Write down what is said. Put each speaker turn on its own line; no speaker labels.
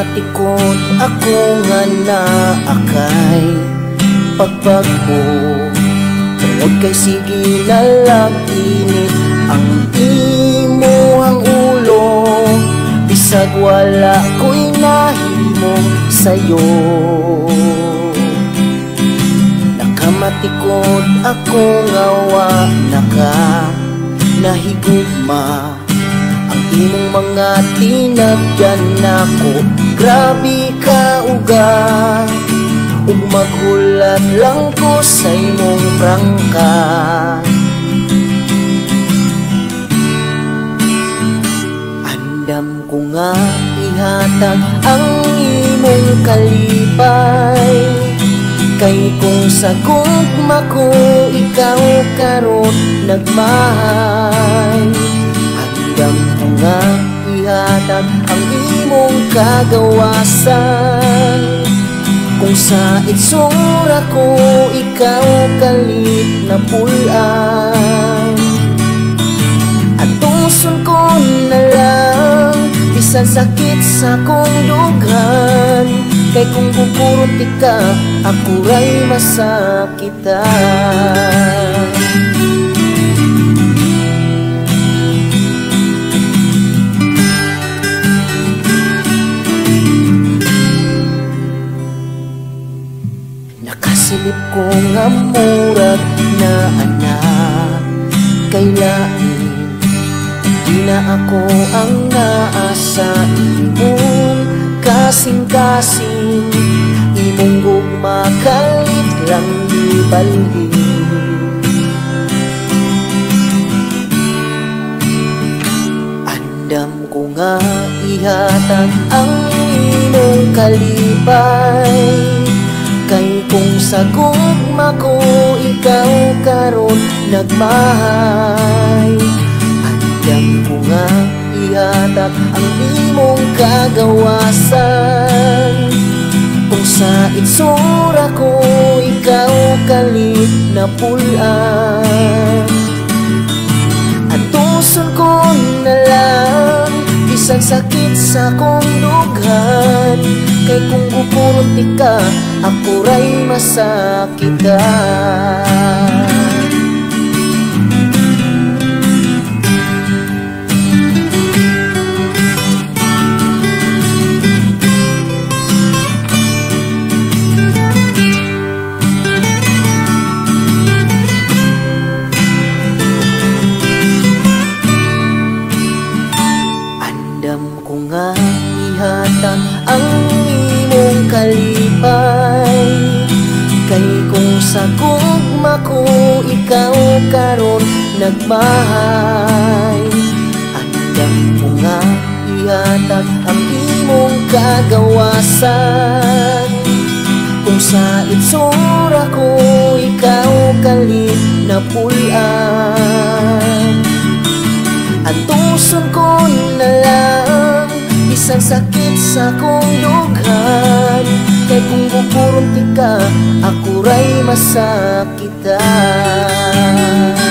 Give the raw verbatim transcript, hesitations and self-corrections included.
Nakamatikod ako nga naakay pagbago, tungod kay sige na lang init ang imuhang ulo, bisag wala ko'y nahimong sayo. Nakamatikod ako nga wa naka nahigugma ang imong mga tinagyan nako. Grabe ka uga, ug maghulat lang ko sa imong prangka. Andam ko nga ihatag ang imong kalipay, kay kung sa gugma ko ikaw karon nagmahay. Andam ko nga ihatag ang imong kagawasan, kung sa itsura ko ikaw kalit na pulan. At tuson ko na lang bisan sakit sa kong dugan, kay kung kukurot ka ako ray masakitan. Nakasilip ko nga murag na anak kay lain, di na ako ang naasa imong kasing-kasing. Imong gugma kalit lang di balhin. Andam ko nga ihatag ang imong kalipay, kay kung sa gugma ko ikaw karon nagmahay. Andam ko nga ihatag ang imong kagawasan, kung sa itsura ko ikaw kalit na pulan. At tuson ko na lang bisan sakit sa kong dugan, kay kung kukurot ka ako ray masakitan. Andam ko nga ihatag ang imong kalipay, kay kung sa gugma ko ikaw karon nagmahay. Andam ko nga ihatag ang imong kagawasan, kung sa itsura ko ikaw kalit na pulan. At tuson ko na lang bisan sakit sa kong dugan, kay kung kukurot ka ako ray masakitan.